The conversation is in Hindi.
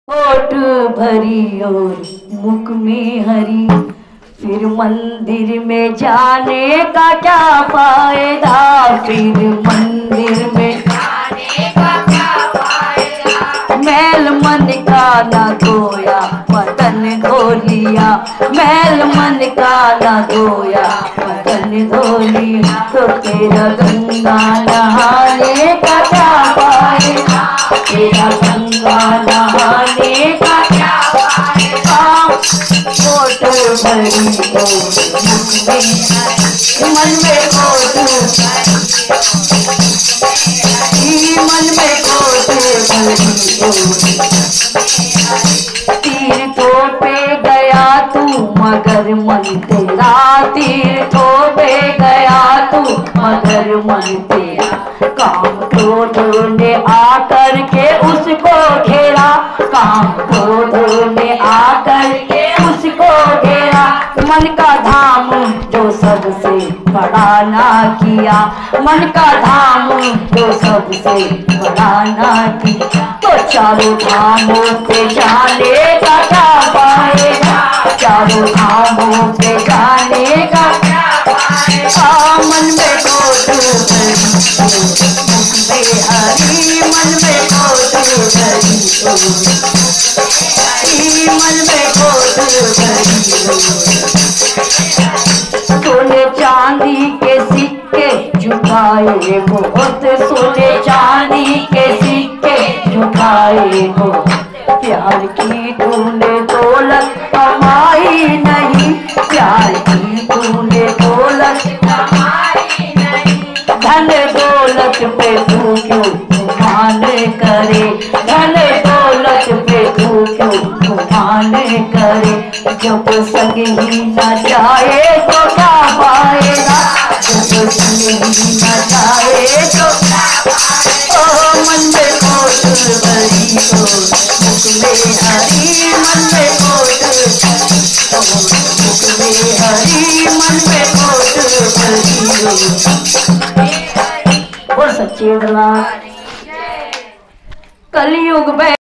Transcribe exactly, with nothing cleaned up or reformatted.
होठ भरी और मुख में हरी, फिर मंदिर में जाने का क्या फायदा, फिर मंदिर में जाने का क्या फायदा। मैल मन का ना धोया बदन धो लिया, मैल मन का ना धोया बदन धो लिया, तो तेरा गंगा नहाने का क्या फायदा, तेरा गंगा नहाने का क्या फायदा। होठ भरी और मुख में हरी, मन में होठ भरी, मन में होठ भरी और तीर्थों पे गया तू मगर मन तेरा, तीर्थों पे गया तू मगर मन तेरा, काम क्रोध ने आकर के उसको घेरा, काम क्रोध ने आकर के उसको घेरा, मन का धाम जो सबसे बड़ा ना किया, मन का धाम जो सबसे बड़ा ना किया, तो चारों धामों पे जाने का क्या फायदा, चारों धामों पे जाने का क्या फायदा। मन में होठ भरी मुख में हरी, मन में होठ भरी मन में होठ भरी। सोने चांदी के सिक्के झुकाए बहुत, सोने चांदी के सिक्के झुकाए बहुत, प्यार की तूने दौलत कमाई नहीं, प्यार की तूने दौलत कमाई नहीं, धन दौलत पे तू क्यों गुमान करे, धन दौलत पे तू क्यों गुमान करे, जब संग ही न जाए तो क्या फायदा, जब संग ही न जाए तो क्या फायदा। ओ मन में होठ भरी और मुख में हरी, मन में होठ मुख में हरी, मन में होठ भरी और सच्चे दरबार। कलयुग में